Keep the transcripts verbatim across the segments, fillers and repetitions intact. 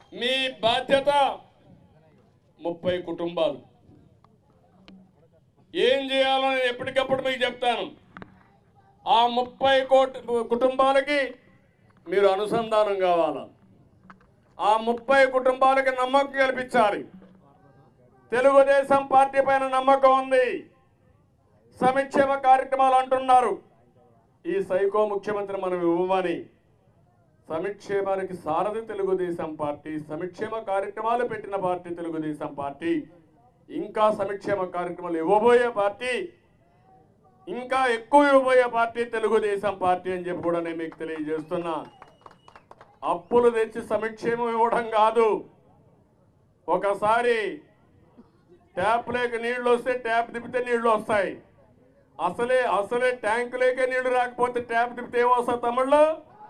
మీ బాధ్యత ముప్పై కుటుంబాలు ఏం చేయాలో నేను ఎప్పటికప్పుడు మీకు చెప్తాను. ఆ ముప్పై కోటి కుటుంబాలకి మీరు అనుసంధానం కావాలా. ఆ ముప్పై కుటుంబాలకి నమ్మకం కల్పించాలి. తెలుగుదేశం పార్టీ పైన నమ్మకం ఉంది. సంక్షేమ కార్యక్రమాలు అంటున్నారు. ఈ సైకో ముఖ్యమంత్రి మనం ఇవ్వమని సంక్షేమానికి సారథి తెలుగుదేశం పార్టీ, సంక్షేమ కార్యక్రమాలు పెట్టిన పార్టీ తెలుగుదేశం పార్టీ, ఇంకా సంక్షేమ కార్యక్రమాలు ఇవ్వబోయే పార్టీ, ఇంకా ఎక్కువ ఇవ్వబోయే పార్టీ తెలుగుదేశం పార్టీ అని చెప్పి కూడా నేను మీకు తెలియజేస్తున్నా. అప్పులు తెచ్చి సంక్షేమం ఇవ్వడం కాదు. ఒకసారి ట్యాప్ లేక నీళ్లు వస్తే ట్యాప్ తిప్పితే నీళ్లు వస్తాయి. అసలే అసలే ట్యాంకు లేక నీళ్లు రాకపోతే ట్యాప్ తిప్పితే ఏమొస్తాయి తమ్ముళ్ళు?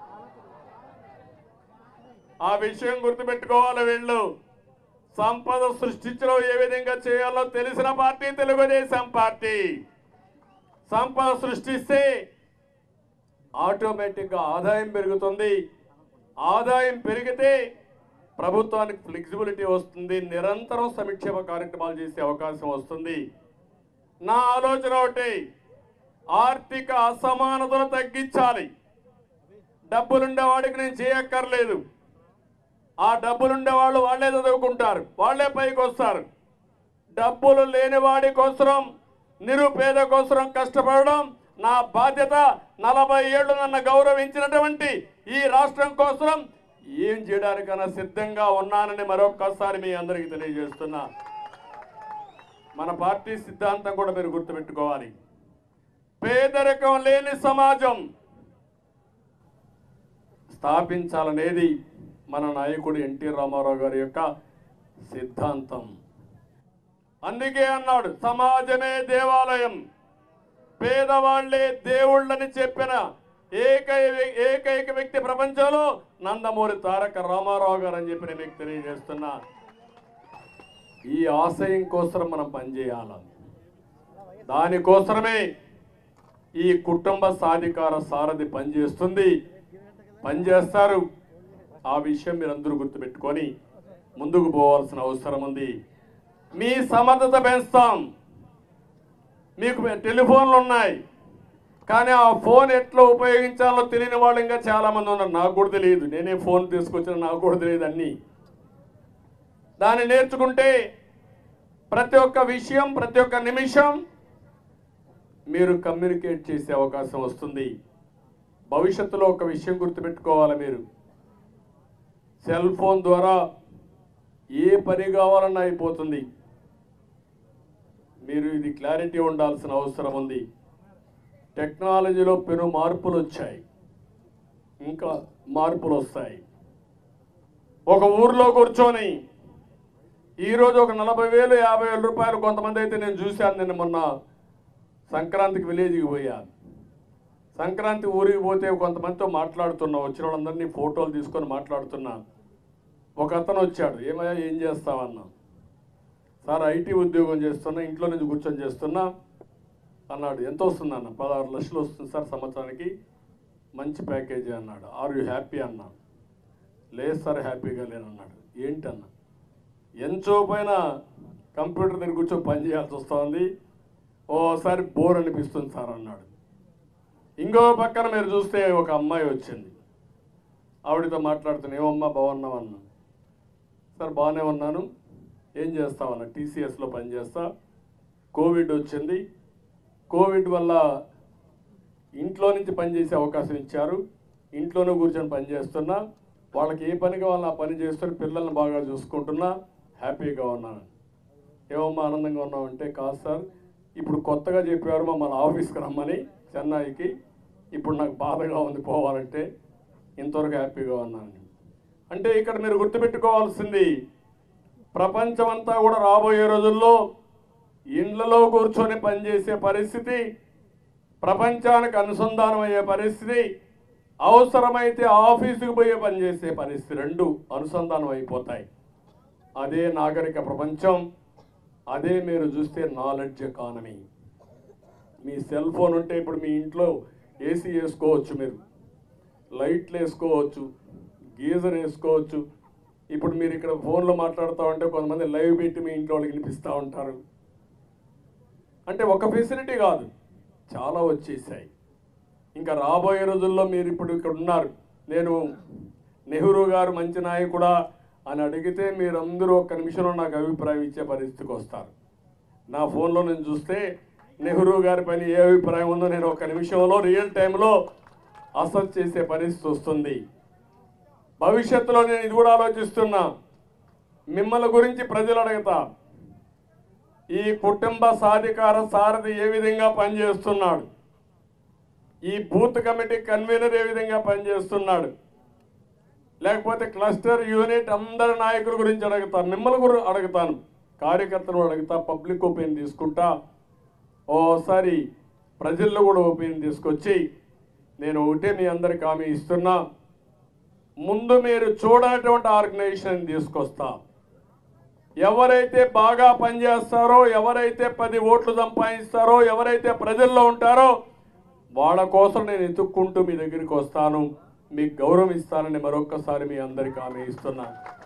ఆ విషయం గుర్తుపెట్టుకోవాలి. వీళ్ళు సంపద సృష్టించడం ఏ విధంగా చేయాలో తెలిసిన పార్టీ తెలుగుదేశం పార్టీ. సంపద సృష్టిస్తే ఆటోమేటిక్గా ఆదాయం పెరుగుతుంది. ఆదాయం పెరిగితే ప్రభుత్వానికి ఫ్లెక్సిబిలిటీ వస్తుంది. నిరంతరం సంక్షేమ కార్యక్రమాలు చేసే అవకాశం వస్తుంది. నా ఆలోచన ఒకటి, ఆర్థిక అసమానతను తగ్గించాలి. డబ్బులుండేవాడికి నేను చేయక్కర్లేదు. ఆ డబ్బులుండే వాళ్ళు వాళ్ళే చదువుకుంటారు, వాళ్ళే పైకి వస్తారు. డబ్బులు లేని వాడి కోసం, నిరుపేద కోసం కష్టపడడం నా బాధ్యత. నలభై ఏళ్ళు నన్ను గౌరవించినటువంటి ఈ రాష్ట్రం కోసం ఏం చేయడానికైనా సిద్ధంగా ఉన్నానని మరొక్కసారి మీ అందరికీ తెలియజేస్తున్నా. మన పార్టీ సిద్ధాంతం కూడా మీరు గుర్తుపెట్టుకోవాలి. పేదరికం లేని సమాజం స్థాపించాలనేది మన నాయకుడు ఎన్టీ రామారావు గారి యొక్క సిద్ధాంతం. అందుకే అన్నాడు, సమాజమే దేవాలయం, పేదవాళ్లే దేవుళ్ళని చెప్పిన ఏకైక ఏకైక వ్యక్తి ప్రపంచంలో నందమూరి తారక రామారావు గారు అని చెప్పి నేను మీకు తెలియజేస్తున్నా. ఈ ఆశయం కోసం మనం పనిచేయాలి. దానికోసమే ఈ కుటుంబ సాధికార సారథి పనిచేస్తుంది, పనిచేస్తారు. ఆ విషయం మీరందరూ గుర్తుపెట్టుకొని ముందుకు పోవాల్సిన అవసరం ఉంది. మీ సమర్థత పెంచుతాం. మీకు టెలిఫోన్లు ఉన్నాయి, కానీ ఆ ఫోన్ ఎట్లా ఉపయోగించాలో తెలియని వాళ్ళు ఇంకా చాలామంది ఉన్నారు. నాకు కూడా తెలియదు. నేనే ఫోన్ తీసుకొచ్చిన, నాకు కూడా తెలియదు అన్నీ. దాన్ని నేర్చుకుంటే ప్రతి ఒక్క విషయం, ప్రతి ఒక్క నిమిషం మీరు కమ్యూనికేట్ చేసే అవకాశం వస్తుంది. భవిష్యత్తులో ఒక విషయం గుర్తుపెట్టుకోవాలి, మీరు సెల్ ఫోన్ ద్వారా ఏ పని కావాలన్నా అయిపోతుంది. మీరు ఇది క్లారిటీ ఉండాల్సిన అవసరం ఉంది. టెక్నాలజీలో పెను మార్పులు వచ్చాయి, ఇంకా మార్పులు వస్తాయి. ఒక ఊర్లో కూర్చొని ఈరోజు ఒక నలభై వేలు యాభై వేల రూపాయలు కొంతమంది అయితే నేను చూశాను. నేను మొన్న సంక్రాంతికి విలేజ్కి పోయాను. సంక్రాంతి ఊరికి పోతే కొంతమందితో మాట్లాడుతున్నా, వచ్చిన వాళ్ళందరినీ ఫోటోలు తీసుకొని మాట్లాడుతున్నా. ఒక అతను వచ్చాడు, ఏమయ్యా ఏం చేస్తావన్నా. సార్ ఐటీ ఉద్యోగం చేస్తున్నా, ఇంట్లో నుంచి కూర్చొని చేస్తున్నా అన్నాడు. ఎంత వస్తుంది అన్న? పదహారు లక్షలు వస్తుంది సార్ సంవత్సరానికి, మంచి ప్యాకేజీ అన్నాడు. ఆర్ యూ హ్యాపీ అన్నా. లేదు సార్ హ్యాపీగా లేనన్నాడు. ఏంటన్నా? ఎంతో పైన కంప్యూటర్ దగ్గర కూర్చొని పని చేయాల్సి వస్తుంది, ఓసారి బోర్ అనిపిస్తుంది సార్ అన్నాడు. ఇంకో పక్కన మీరు చూస్తే ఒక అమ్మాయి వచ్చింది. ఆవిడతో మాట్లాడుతున్నా, ఏమమ్మా బాగున్నావు అన్నా. సార్ బాగానే ఉన్నాను. ఏం చేస్తావన్నా? టీసీఎస్లో పనిచేస్తా. కోవిడ్ వచ్చింది, కోవిడ్ వల్ల ఇంట్లో నుంచి పనిచేసే అవకాశం ఇచ్చారు. ఇంట్లోనే కూర్చొని పనిచేస్తున్నా. వాళ్ళకి ఏ పని కావాలో ఆ పని చేస్తున్న, పిల్లల్ని బాగా చూసుకుంటున్నా, హ్యాపీగా ఉన్నాను. ఏమమ్మా ఆనందంగా ఉన్నామంటే, కాదు సార్ ఇప్పుడు కొత్తగా చెప్పారు మమ్మల్ని ఆఫీస్కి రమ్మని చెన్నైకి, ఇప్పుడు నాకు బాధగా ఉంది పోవాలంటే, ఇంతవరకు హ్యాపీగా ఉన్నాను. అంటే ఇక్కడ మీరు గుర్తుపెట్టుకోవాల్సింది, ప్రపంచమంతా కూడా రాబోయే రోజుల్లో ఇండ్లలో కూర్చొని పనిచేసే పరిస్థితి, ప్రపంచానికి అనుసంధానం అయ్యే పరిస్థితి, అవసరమైతే ఆఫీసుకు పోయే పనిచేసే పరిస్థితి, రెండు అనుసంధానం అయిపోతాయి. అదే నాగరిక ప్రపంచం. అదే మీరు చూస్తే నాలెడ్జ్ ఎకానమీ. మీ సెల్ ఫోన్ ఉంటే ఇప్పుడు మీ ఇంట్లో ఏసీ వేసుకోవచ్చు, మీరు లైట్లు వేసుకోవచ్చు, గీజర్ వేసుకోవచ్చు, ఇప్పుడు మీరు ఇక్కడ ఫోన్లో మాట్లాడుతూ ఉంటే కొంతమంది లైవ్ పెట్టి మీ ఇంట్లో వాళ్ళకి వినిపిస్తూ ఉంటారు. అంటే ఒక ఫెసిలిటీ కాదు, చాలా వచ్చేసాయి. ఇంకా రాబోయే రోజుల్లో మీరు ఇప్పుడు ఇక్కడ ఉన్నారు, నేను నెహ్రూ గారు మంచి నాయకుడా అని అడిగితే మీరందరూ ఒక్క నిమిషంలో నాకు అభిప్రాయం ఇచ్చే పరిస్థితికి వస్తారు. నా ఫోన్లో నేను చూస్తే నెహ్రూ గారి పైన ఏ అభిప్రాయం ఉందో నేను ఒక నిమిషంలో రియల్ టైంలో అసెస్ చేసే పరిస్థితి వస్తుంది. భవిష్యత్తులో నేను ఇది కూడా ఆలోచిస్తున్నా, మిమ్మల్ని గురించి ప్రజలు అడుగుతా, ఈ కుటుంబ సాధికార సారథి ఏ విధంగా పనిచేస్తున్నాడు, ఈ బూత్ కమిటీ కన్వీనర్ ఏ విధంగా పనిచేస్తున్నాడు, లేకపోతే క్లస్టర్ యూనిట్ అందరి నాయకుల గురించి అడుగుతాను, మిమ్మల్ని కూడా అడుగుతాను, కార్యకర్తలు అడుగుతా, పబ్లిక్ ఒపీనియన్ తీసుకుంటా, ఓసారి ప్రజల్లో కూడా ఒపీనియన్ తీసుకొచ్చి నేను ఒకటే మీ అందరికి హామీ ఇస్తున్నా, ముందు మీరు చూడనటువంటి ఆర్గనైజేషన్ తీసుకొస్తా. ఎవరైతే బాగా పనిచేస్తారో, ఎవరైతే పది ఓట్లు సంపాదిస్తారో, ఎవరైతే ప్రజల్లో ఉంటారో వాళ్ళ కోసం నేను ఎత్తుక్కుంటూ మీ దగ్గరికి వస్తాను, మీకు గౌరవం ఇస్తానని మరొక్కసారి మీ అందరికీ హామీ ఇస్తున్నాను.